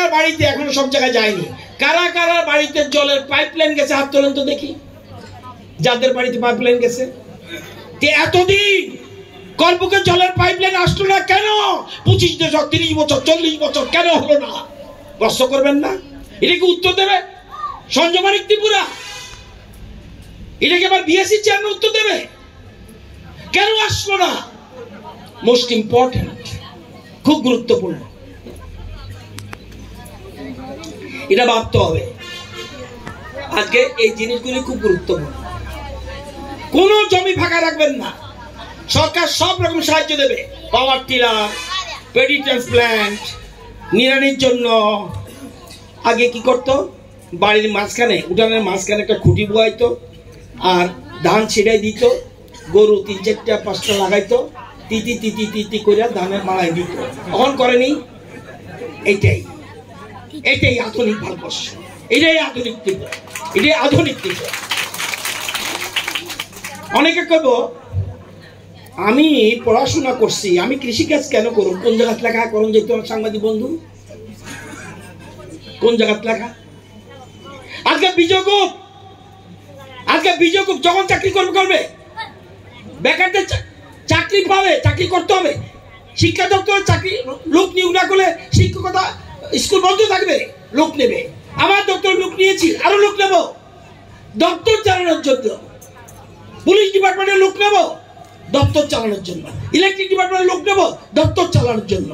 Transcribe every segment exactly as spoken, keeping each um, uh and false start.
কার বাড়িতে এখনো সব জায়গায় যায়নি? কারা কারা বাড়িতে জলের পাইপলাইন গেছে? হাত তোলেন তো দেখি, যাদের বাড়িতে পাইপলাইন গেছে। এতদিন কলপুকে জলের পাইপলাইন আসলো না কেন? পঁচিশ বছর, তিরিশ বছর, চল্লিশ বছর কেন হলো না? প্রশ্ন করবেন না? এটা কি উত্তর দেবে সঞ্জমানিক ত্রিপুরা? এটাকে আবার বিএসসি চেয়ারম্যান উত্তর দেবে কেন আসলো না? মোস্ট ইম্পর্টেন্ট, খুব গুরুত্বপূর্ণ, এটা ভাবতে হবে। আজকে এই জিনিসগুলি খুব গুরুত্বপূর্ণ। কোন জমি ফাঁকা রাখবেন না, সরকার সব রকম সাহায্য দেবে। পাওয়ার টিলার, পেডি ট্রান্সপ্ল্যান্ট, নিড়ানির জন্য। আগে কি করতো? বাড়ির মাঝখানে, উঠানের মাঝখানে একটা খুঁটি বোয়াইতো, আর ধান ছিড়াই দিত, গরু তিন চারটা পাঁচটা লাগাইতো, তিতি তিতি তিতি করে ধানের মাড়াই দিত। তখন করেনি? এইটাই এটাই আধুনিক ভারতবর্ষ, এটাই আধুনিক ত্রিপুরা, এটাই আধুনিক ত্রিপুরা। অনেকে কইব আমি পড়াশোনা করছি, আমি কৃষিকাজ কেন করব? কোন জায়গায় লেখা করুন যেত সাংবাদিক বন্ধু? কোন জায়গায় লেখা? আজকে বিযোগ, আজকে বিযোগ যখন চাকরি করবে করবে বেকারদের চাকরি পাবে, চাকরি করতে হবে। শিক্ষা দপ্তর চাকরি লোক নিয়োগ না করলে শিক্ষকতা স্কুল বন্ধ থাকবে, লোক নেবে। আমার দপ্তর লোক নিয়েছি, আরো লোক নেব দপ্তর চালানোর জন্য। পুলিশ ডিপার্টমেন্টের লোক নেব দপ্তর চালানোর জন্য, ইলেকট্রিক ডিপার্টমেন্টের লোক নেব দপ্তর চালানোর জন্য,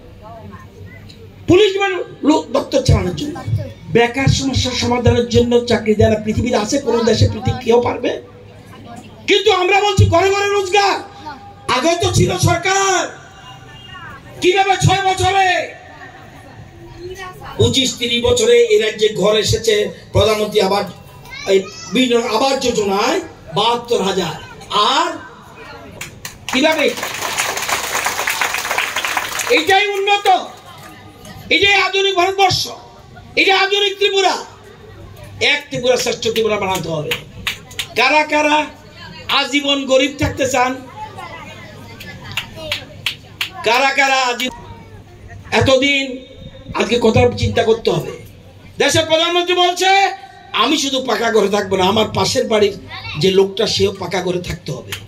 পুলিশ ডিপার্টমেন্ট লোক দপ্তর চালানোর জন্য। বেকার সমস্যার সমাধানের জন্য চাকরি দেওয়া পৃথিবীর আছে কোন দেশে? পৃথিবী কেউ পারবে? কিন্তু আমরা বলছি ঘরে ঘরে রোজগার। আগে তো ছিল সরকার, কিভাবে ছয় বছরে পঁচিশ তিরিশ বছরে এই রাজ্যে ঘর এসেছে প্রধানমন্ত্রী আবাস আবাস যোজনায় বাহাত্তর হাজার। আর কিভাবে? এটাই উন্নত, এটাই আধুনিক ভারতবর্ষ, এটাই আধুনিক ত্রিপুরা। এক ত্রিপুরা শ্রেষ্ঠ ত্রিপুরা বানাতে হবে। কারা কারা আজীবন গরিব থাকতে চান? কারা কারা আজীবন? এতদিন আজকে কথা চিন্তা করতে হবে। দেশের প্রধানমন্ত্রী বলছে আমি শুধু পাকা ঘরে থাকবো না, আমার পাশের বাড়ির যে লোকটা সেও পাকা ঘরে থাকতে হবে।